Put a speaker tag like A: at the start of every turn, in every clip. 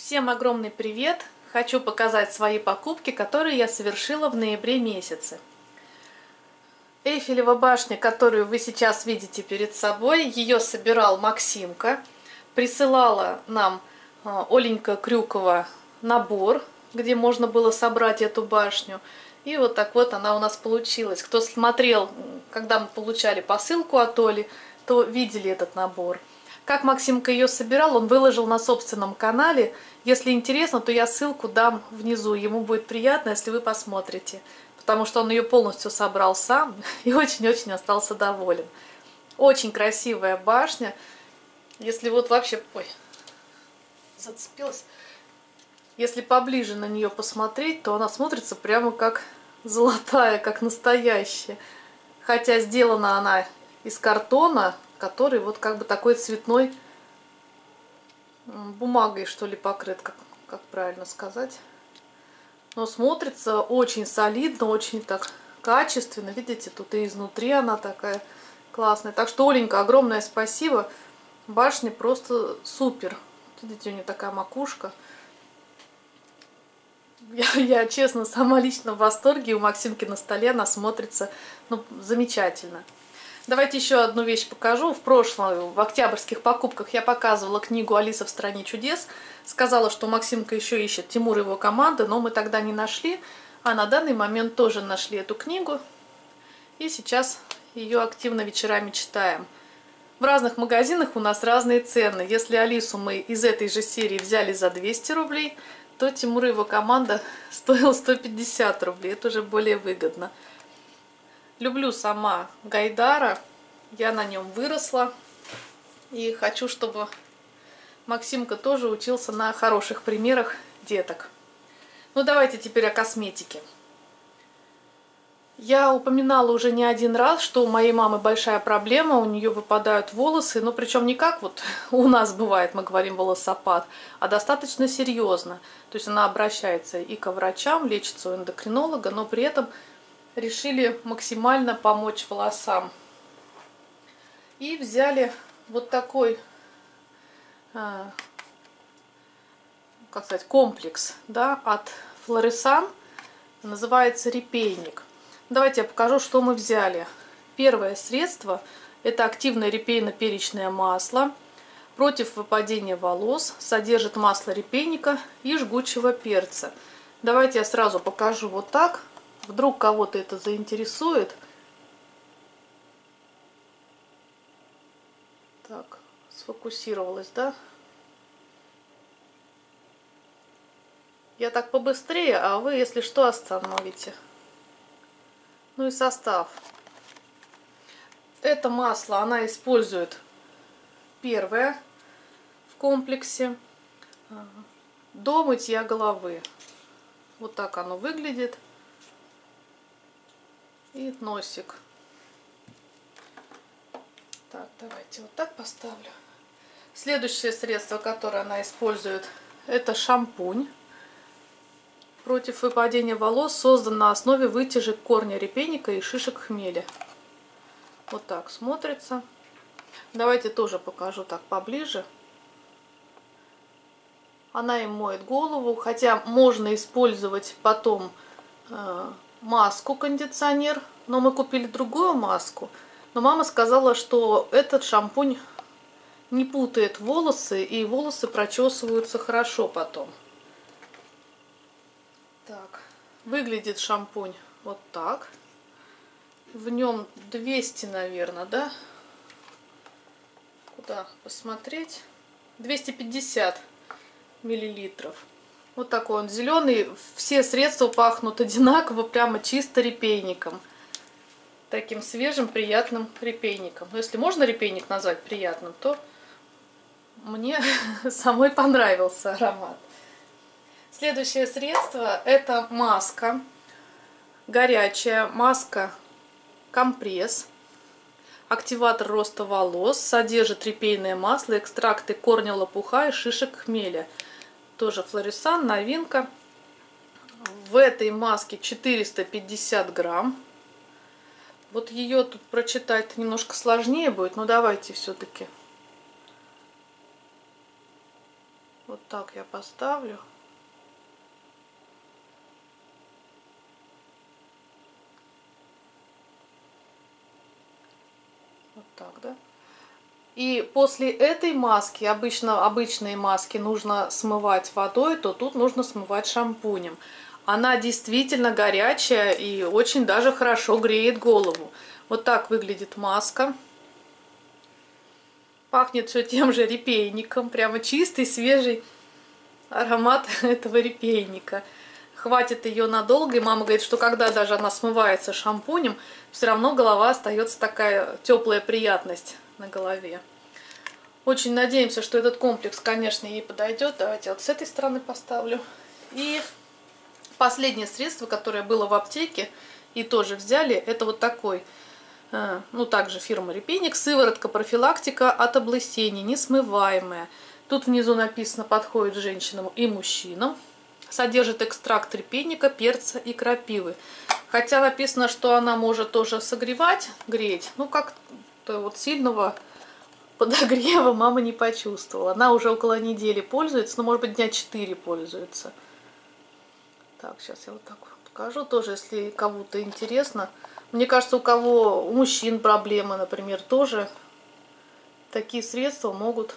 A: Всем огромный привет! Хочу показать свои покупки, которые я совершила в ноябре месяце. Эйфелева башня, которую вы сейчас видите перед собой, ее собирал Максимка. Присылала нам Оленька Крюкова набор, где можно было собрать эту башню. И вот так вот она у нас получилась. Кто смотрел, когда мы получали посылку от Оли, то видели этот набор. Как Максимка ее собирал, он выложил на собственном канале. Если интересно, то я ссылку дам внизу. Ему будет приятно, если вы посмотрите. Потому что он ее полностью собрал сам и очень-очень остался доволен. Очень красивая башня. Если вот вообще... Ой, зацепилась. Если поближе на нее посмотреть, то она смотрится прямо как золотая, как настоящая. Хотя сделана она из картона, который вот как бы такой цветной бумагой, что ли, покрыт, как правильно сказать. Но смотрится очень солидно, очень так качественно. Видите, тут и изнутри она такая классная. Так что, Оленька, огромное спасибо. Башня просто супер. Видите, у нее такая макушка. Я честно, сама лично в восторге. У Максимки на столе она смотрится замечательно. Давайте еще одну вещь покажу. В прошлом, в октябрьских покупках, я показывала книгу «Алиса в стране чудес». Сказала, что Максимка еще ищет Тимур и его команды, но мы тогда не нашли. А на данный момент тоже нашли эту книгу. И сейчас ее активно вечерами читаем. В разных магазинах у нас разные цены. Если Алису мы из этой же серии взяли за 200 рублей, то Тимур и его команда стоила 150 рублей. Это уже более выгодно. Люблю сама Гайдара, я на нем выросла, и хочу, чтобы Максимка тоже учился на хороших примерах деток. Ну, давайте теперь о косметике. Я упоминала уже не один раз, что у моей мамы большая проблема, у нее выпадают волосы, но причем не как вот у нас бывает, мы говорим волосопад, а достаточно серьезно. То есть она обращается и к врачам, лечится у эндокринолога, но при этом решили максимально помочь волосам. И взяли вот такой, как сказать, комплекс, да, от Флорисан. Называется репейник. Давайте я покажу, что мы взяли. Первое средство – это активное репейно-перечное масло. Против выпадения волос. Содержит масло репейника и жгучего перца. Давайте я сразу покажу вот так. Вдруг кого-то это заинтересует. Так, сфокусировалась, да? Я так побыстрее, а вы, если что, остановите. Ну и состав. Это масло она использует первое в комплексе до мытья головы. Вот так оно выглядит. И носик. Так, давайте вот так поставлю. Следующее средство, которое она использует, это шампунь против выпадения волос, создан на основе вытяжек корня репейника и шишек хмеля. Вот так смотрится. Давайте тоже покажу так поближе. Она им моет голову, хотя можно использовать потом маску кондиционер, но мы купили другую маску. Но мама сказала, что этот шампунь не путает волосы, и волосы прочесываются хорошо потом. Так, выглядит шампунь вот так. В нем 200, наверное, да? Куда посмотреть? 250 миллилитров. Вот такой он зеленый. Все средства пахнут одинаково, прямо чисто репейником. Таким свежим, приятным репейником. Но если можно репейник назвать приятным, то мне самой понравился аромат. Следующее средство – это маска. Горячая маска компресс. Активатор роста волос. Содержит репейное масло, экстракты корня лопуха и шишек хмеля. Тоже Флорисан, новинка. В этой маске 450 грамм. Вот ее тут прочитать немножко сложнее будет, но давайте все-таки Вот так я поставлю. Вот так, да? И после этой маски, обычные маски нужно смывать водой, то тут нужно смывать шампунем. Она действительно горячая и очень даже хорошо греет голову. Вот так выглядит маска. Пахнет все тем же репейником. Прямо чистый, свежий аромат этого репейника. Хватит ее надолго. И мама говорит, что когда даже она смывается шампунем, все равно голова остается такая теплая приятность на голове. Очень надеемся, что этот комплекс, конечно, ей подойдет. Давайте вот с этой стороны поставлю. И последнее средство, которое было в аптеке и тоже взяли, это вот такой, ну также фирма Репейник, сыворотка профилактика от облысения, несмываемая. Тут внизу написано, подходит женщинам и мужчинам. Содержит экстракт репейника, перца и крапивы. Хотя написано, что она может тоже согревать, греть. Ну как-то вот сильного подогрева мама не почувствовала. Она уже около недели пользуется, ну может быть дня 4 пользуется. Так, сейчас я вот так покажу тоже, если кому-то интересно. Мне кажется, у мужчин проблемы, например, тоже такие средства могут,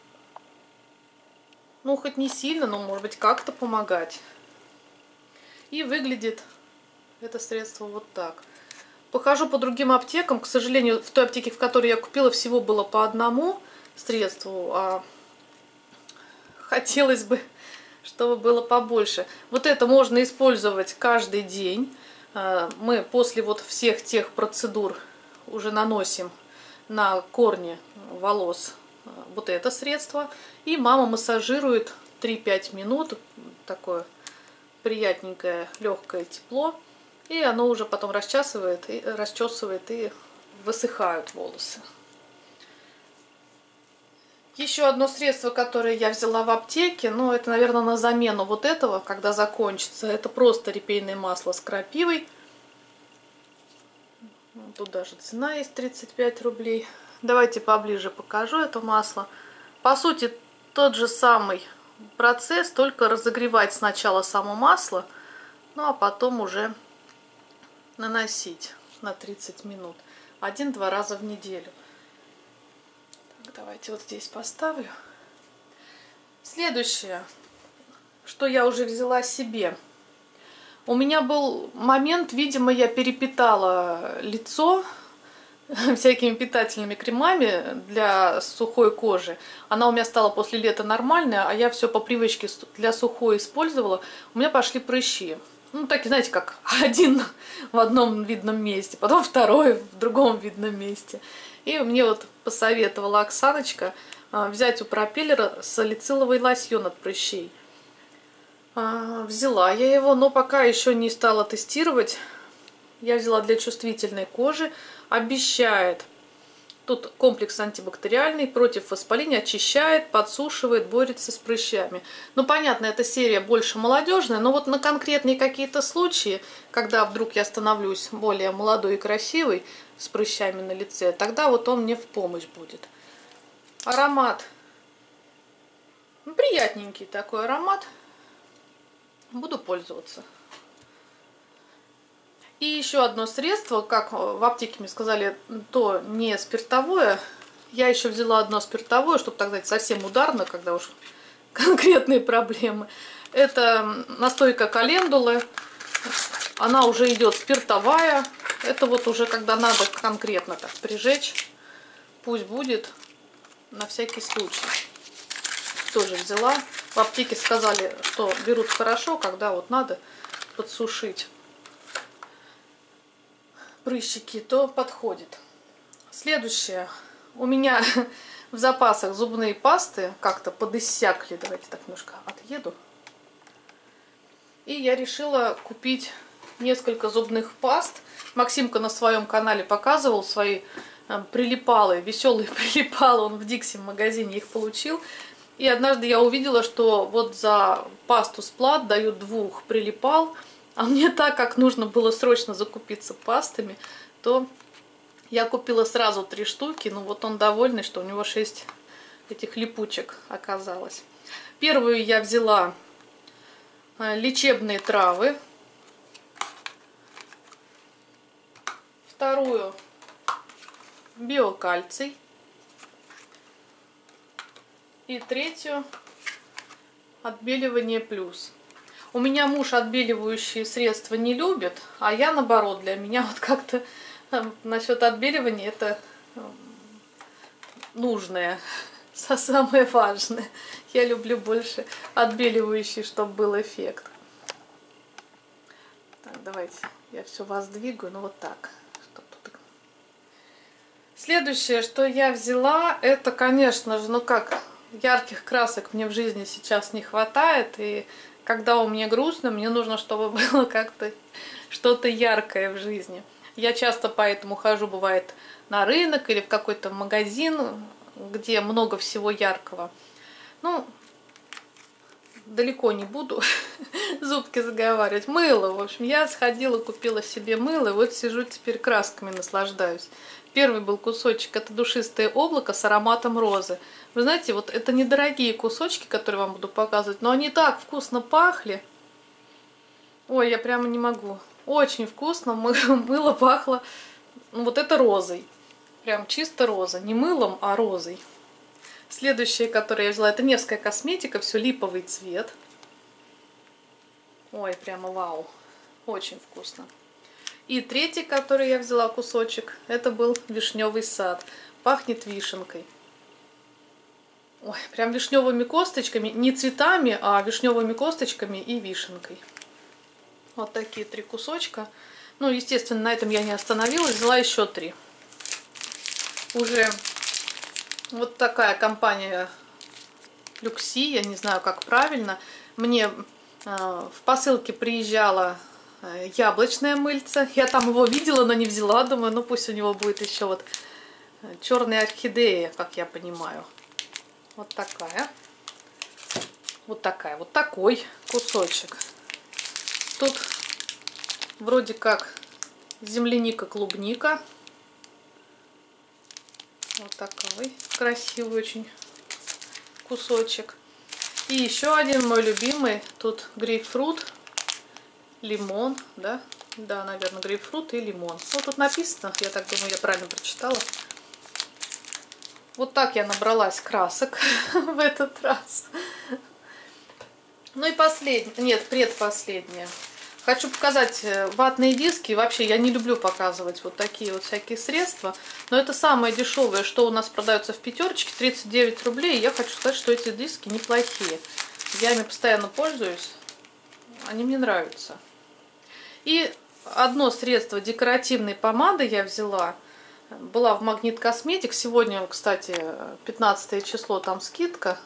A: ну, хоть не сильно, но, может быть, как-то помогать. И выглядит это средство вот так. Похожу по другим аптекам. К сожалению, в той аптеке, в которой я купила, всего было по одному средству. А хотелось бы, чтобы было побольше. Вот это можно использовать каждый день. Мы после вот всех тех процедур уже наносим на корни волос вот это средство. И мама массажирует 3-5 минут. Такое приятненькое, легкое тепло. И оно уже потом расчесывает и высыхают волосы. Еще одно средство, которое я взяла в аптеке, ну это, наверное, на замену вот этого, когда закончится, это просто репейное масло с крапивой. Тут даже цена есть 35 рублей. Давайте поближе покажу это масло. По сути, тот же самый процесс, только разогревать сначала само масло, ну а потом уже наносить на 30 минут. 1-2 раза в неделю. Так, давайте вот здесь поставлю. Следующее, что я уже взяла себе. У меня был момент, видимо, я перепитала лицо всякими питательными кремами для сухой кожи. Она у меня стала после лета нормальная, а я все по привычке для сухой использовала. У меня пошли прыщи. Ну, так, знаете, как один в одном видном месте, потом второй в другом видном месте. И мне вот посоветовала Оксаночка взять у Пропеллера салициловый лосьон от прыщей. Взяла я его, но пока еще не стала тестировать. Я взяла для чувствительной кожи. Обещает. Тут комплекс антибактериальный, против воспаления, очищает, подсушивает, борется с прыщами. Ну, понятно, эта серия больше молодежная, но вот на конкретные какие-то случаи, когда вдруг я становлюсь более молодой и красивой, с прыщами на лице, тогда вот он мне в помощь будет. Аромат. Ну, приятненький такой аромат. Буду пользоваться. И еще одно средство, как в аптеке мне сказали, то не спиртовое. Я еще взяла одно спиртовое, чтобы, так сказать, совсем ударно, когда уж конкретные проблемы. Это настойка календулы. Она уже идет спиртовая. Это вот уже когда надо конкретно так прижечь. Пусть будет на всякий случай. Тоже взяла. В аптеке сказали, что берут хорошо, когда вот надо подсушить прыщики, то подходит. Следующее. У меня в запасах зубные пасты как-то подиссякли. Давайте так немножко отъеду. И я решила купить несколько зубных паст. Максимка на своем канале показывал свои прилипалы, веселые прилипалы. Он в Дикси в магазине их получил. И однажды я увидела, что вот за пасту Сплат дают 2 прилипал. А мне так как нужно было срочно закупиться пастами, то я купила сразу 3 штуки. Ну вот он довольный, что у него 6 этих липучек оказалось. Первую я взяла лечебные травы. Вторую биокальций. И третью отбеливание плюс. У меня муж отбеливающие средства не любит, а я наоборот, для меня вот как-то насчет отбеливания это нужное, самое важное. Я люблю больше отбеливающий, чтобы был эффект. Так, давайте я все воздвигаю, ну вот так. Следующее, что я взяла, это, конечно же, ну как, ярких красок мне в жизни сейчас не хватает, и когда у меня грустно, мне нужно, чтобы было как-то что-то яркое в жизни. Я часто поэтому хожу, бывает, на рынок или в какой-то магазин, где много всего яркого. Ну, далеко не буду зубки заговаривать. Мыло, в общем, я сходила, купила себе мыло, и вот сижу теперь красками наслаждаюсь. Первый был кусочек, это душистое облако с ароматом розы. Вы знаете, вот это недорогие кусочки, которые вам буду показывать, но они так вкусно пахли. Ой, я прямо не могу. Очень вкусно, мыло пахло, ну, вот это розой. Прям чисто роза, не мылом, а розой. Следующее, которое я взяла, это Невская косметика, все липовый цвет. Ой, прямо вау, очень вкусно. И третий, который я взяла кусочек, это был вишневый сад. Пахнет вишенкой. Ой, прям вишневыми косточками, не цветами, а вишневыми косточками и вишенкой. Вот такие 3 кусочка. Ну, естественно, на этом я не остановилась, взяла еще 3. Уже вот такая компания Люкси, я не знаю, как правильно. Мне в посылке приезжала яблочное мыльце. Я там его видела, но не взяла. Думаю, ну пусть у него будет еще вот черная орхидея, как я понимаю. Вот такая. Вот такая. Вот такой кусочек. Тут вроде как земляника, клубника. Вот такой красивый очень кусочек. И еще один мой любимый. Тут грейпфрут, лимон, да? Да, наверное, грейпфрут и лимон. Вот тут написано, я так думаю, я правильно прочитала. Вот так я набралась красок в этот раз. Ну и последнее, нет, предпоследнее. Хочу показать ватные диски. Вообще, я не люблю показывать вот такие вот всякие средства. Но это самое дешевое, что у нас продается в пятерочке, 39 рублей. И я хочу сказать, что эти диски неплохие. Я ими постоянно пользуюсь. Они мне нравятся. И одно средство декоративной помады я взяла. Была в Магнит Косметик. Сегодня, кстати, 15 число, там скидка.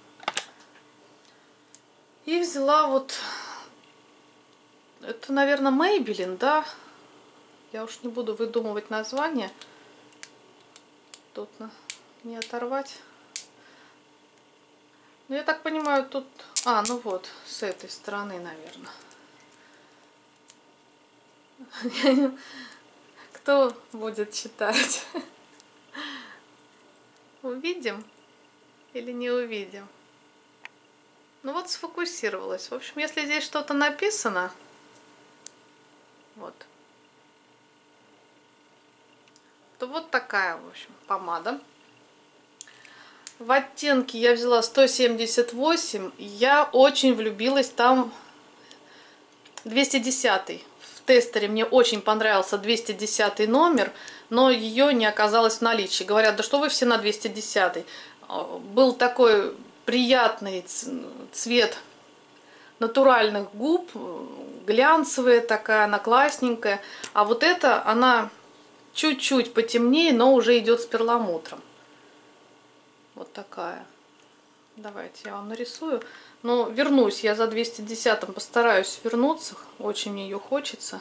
A: И взяла вот... Это, наверное, Maybelline, да? Я уж не буду выдумывать название. Тут не оторвать. Ну, я так понимаю, тут... А, ну вот, с этой стороны, наверное. Кто будет читать? Увидим или не увидим? Ну вот сфокусировалась. В общем, если здесь что-то написано... Вот. То вот такая, в общем, помада. В оттенке я взяла 178. Я очень влюбилась там 210. В тестере мне очень понравился 210 номер, но ее не оказалось в наличии. Говорят, да что вы все на 210. Был такой приятный цвет натуральных губ, глянцевая такая, она классненькая. А вот эта, она чуть-чуть потемнее, но уже идет с перламутром. Вот такая. Давайте я вам нарисую. Но вернусь, я за 210 постараюсь вернуться. Очень мне ее хочется.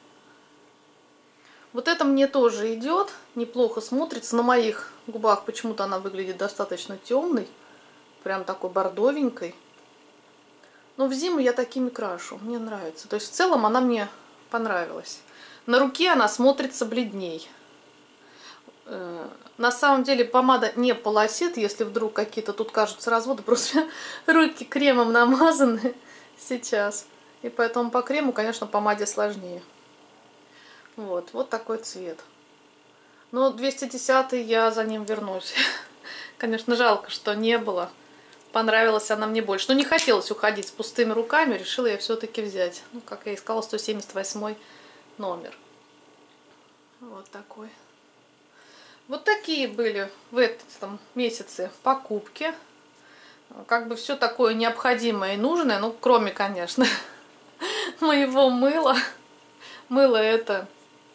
A: Вот это мне тоже идет, неплохо смотрится. На моих губах почему-то она выглядит достаточно темной. Прям такой бордовенькой. Но в зиму я такими крашу, мне нравится. То есть в целом она мне понравилась. На руке она смотрится бледней. На самом деле помада не полосит, если вдруг какие-то тут кажутся разводы, просто руки кремом намазаны сейчас. И поэтому по крему, конечно, помаде сложнее. Вот такой цвет. Но 210 я за ним вернусь. Конечно, жалко, что не было. Понравилась она мне больше. Но не хотелось уходить с пустыми руками, решила я все-таки взять. Ну, как я искала, 178 номер. Вот такой. Вот такие были в этом месяце покупки. Как бы все такое необходимое и нужное, ну, кроме, конечно, моего мыла. Мыло это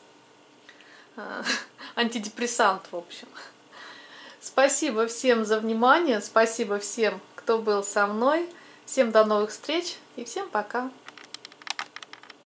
A: антидепрессант, в общем. Спасибо всем за внимание, спасибо всем, кто был со мной. Всем до новых встреч и всем пока.